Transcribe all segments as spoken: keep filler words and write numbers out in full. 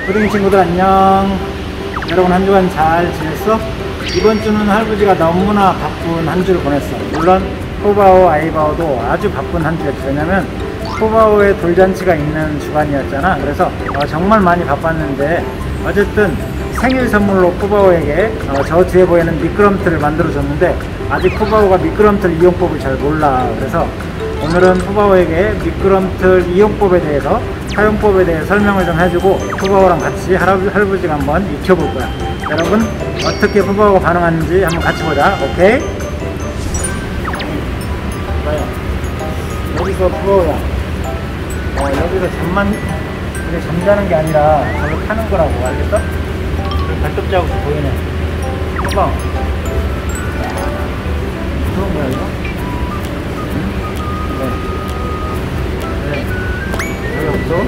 푸딩 친구들 안녕. 여러분 한 주간 잘 지냈어? 이번 주는 할아버지가 너무나 바쁜 한 주를 보냈어. 물론 푸바오 아이바오도 아주 바쁜 한 주였지. 왜냐면 푸바오의 돌잔치가 있는 주간이었잖아. 그래서 어, 정말 많이 바빴는데 어쨌든 생일 선물로 푸바오에게 어, 저 뒤에 보이는 미끄럼틀을 만들어 줬는데 아직 푸바오가 미끄럼틀 이용법을 잘 몰라. 그래서 오늘은 푸바오에게 미끄럼틀 이용법에 대해서, 사용법에 대해 설명을 좀 해주고 푸바오랑 같이 할아버지가 한번 익혀볼 거야. 여러분 어떻게 푸바오가 반응하는지 한번 같이 보자. 오케이? 봐요. 여기서 푸바오야, 어, 여기서 잠만 그래 잠자는 게 아니라 저를 타는 거라고. 알겠어? 발톱 자국이 보이네. 푸바오 무서운 거야 이거? 무서워?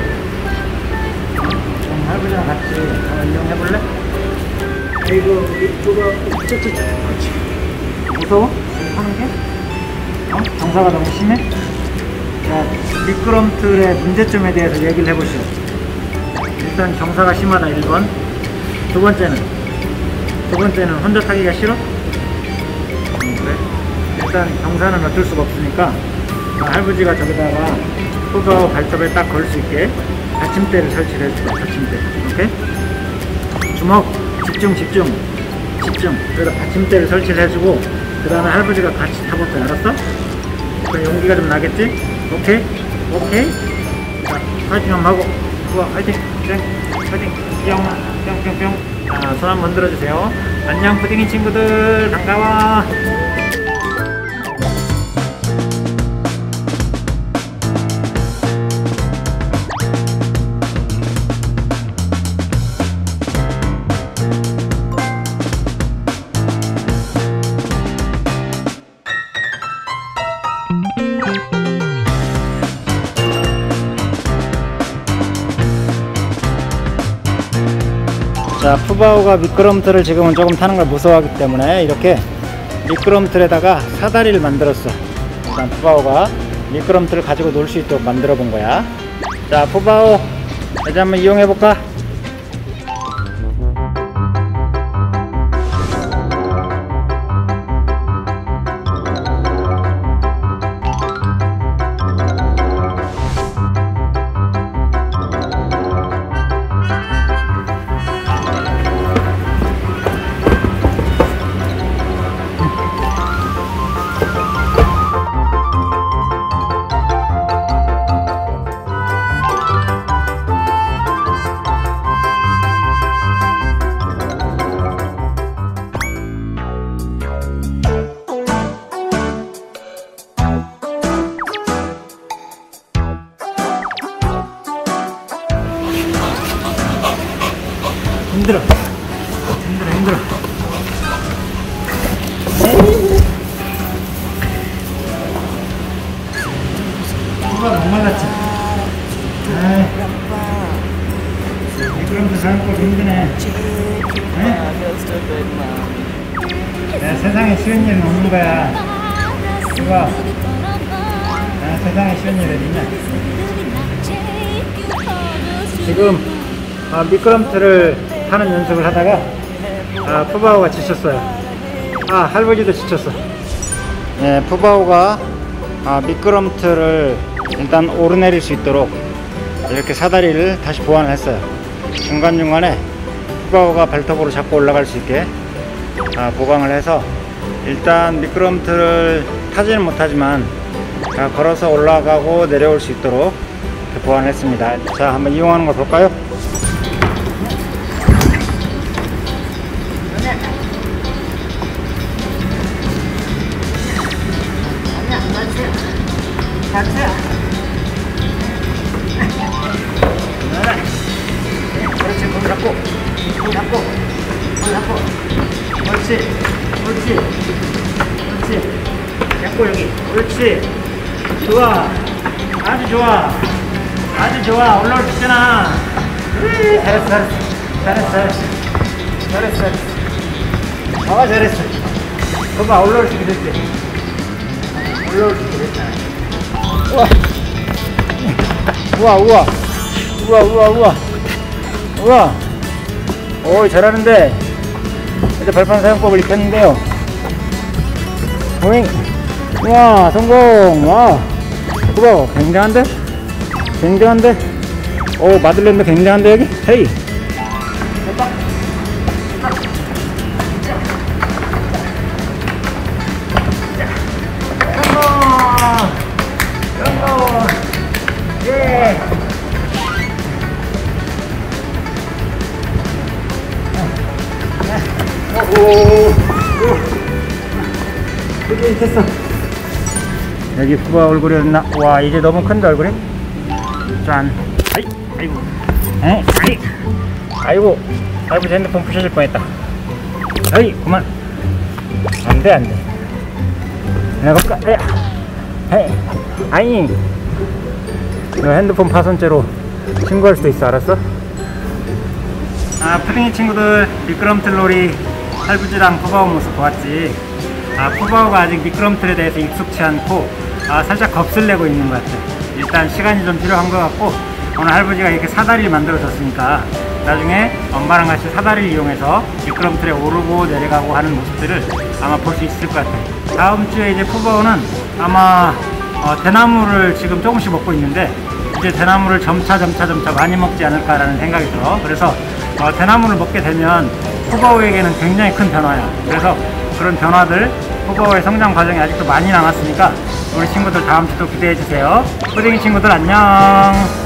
그럼 할아버지랑 같이 한번 이용해볼래? 아이고 이쁘가 쩌쩌쩌. 그렇지. 무서워? 하는 게? 어? 정사가 너무 심해? 자, 미끄럼틀의 문제점에 대해서 얘기를 해보시오. 일단 정사가 심하다 일 번. 두 번째는 두 번째는 혼자 타기가 싫어? 음, 그래? 일단 정사는 어쩔 수가 없으니까 할아버지가 저기다가 푸바오 발톱에 딱 걸 수 있게 받침대를 설치를 해줄게. 받침대. 오케이? 주먹 집중 집중 집중. 그래서 받침대를 설치를 해주고 그 다음에 할아버지가 같이 타볼 거야. 알았어? 그럼 용기가 좀 나겠지? 오케이? 오케이? 자, 파이팅 한번 하고. 우와, 파이팅! 땡! 파이팅! 뿅! 뿅뿅뿅! 자, 손 한번 들어주세요. 안녕 푸딩이 친구들, 반가워. 자, 푸바오가 미끄럼틀을 지금은 조금 타는 걸 무서워하기 때문에 이렇게 미끄럼틀에다가 사다리를 만들었어. 일단 푸바오가 미끄럼틀을 가지고 놀 수 있도록 만들어 본 거야. 자, 푸바오 이제 한번 이용해 볼까? 힘들어 힘들어 힘들어. 푸바오 너무 말랐지? 아이, 미끄럼틀 사용법 힘드네. 야, 세상에 쉬운 일은 없는 거야. 푸바오, 야, 세상에 쉬운 일 어딨냐? 지금 아, 미끄럼틀을 타는 연습을 하다가 아, 푸바오가 지쳤어요. 아, 할아버지도 지쳤어. 네, 푸바오가 아, 미끄럼틀을 일단 오르내릴 수 있도록 이렇게 사다리를 다시 보완을 했어요. 중간중간에 푸바오가 발톱으로 잡고 올라갈 수 있게 아, 보강을 해서 일단 미끄럼틀을 타지는 못하지만 아, 걸어서 올라가고 내려올 수 있도록 이렇게 보완을 했습니다. 자, 한번 이용하는 걸 볼까요? 자체야. 그렇지, 물 잡고, 물 잡고, 물 잡고. 그렇지, 그렇지, 그렇지. 잡고 여기. 그렇지. 좋아. 아주 좋아. 아주 좋아. 올라올 수 있잖아. 잘했어, 잘했어, 잘했어, 잘했어, 잘했어, 잘했어. 아, 잘했어. 봐봐, 올라올 수 있게 됐지. 올라올 수 있게 됐잖아. 우와 우와 우와 우와 우와 우와 우와, 오 잘하는데. 이제 발판 사용법을 익혔는데요. 오잉. 우와 성공. 와 푸바오 굉장한데? 굉장한데? 오 마들렌도 굉장한데 여기? 헤이. 됐다. 예. 오오 드디어 됐어. 여기 푸바 얼굴이었나? 와 이제 너무 큰데 얼굴이? 짠. 아이 아이고 에 아이 아이고 아이고 제 핸드폰 부셔질 뻔했다. 아이 그만. 안돼 안돼. 내가 볼까? 에이 에이 아이 너 핸드폰 파손죄로 신고할 수도 있어. 알았어? 아 푸딩이 친구들, 미끄럼틀놀이 할부지랑 푸바오 모습 보았지? 아 푸바오가 아직 미끄럼틀에 대해서 익숙치 않고 아 살짝 겁을 내고 있는 것 같아. 일단 시간이 좀 필요한 것 같고, 오늘 할부지가 이렇게 사다리를 만들어 줬으니까 나중에 엄마랑 같이 사다리를 이용해서 미끄럼틀에 오르고 내려가고 하는 모습들을 아마 볼 수 있을 것 같아. 다음 주에 이제 푸바오는 아마 어, 대나무를 지금 조금씩 먹고 있는데 이제 대나무를 점차 점차 점차 많이 먹지 않을까라는 생각이 들어. 그래서 어, 대나무를 먹게 되면 푸바오에게는 굉장히 큰 변화야. 그래서 그런 변화들, 푸바오의 성장 과정이 아직도 많이 남았으니까 우리 친구들 다음 주도 기대해 주세요. 푸딩이 친구들 안녕.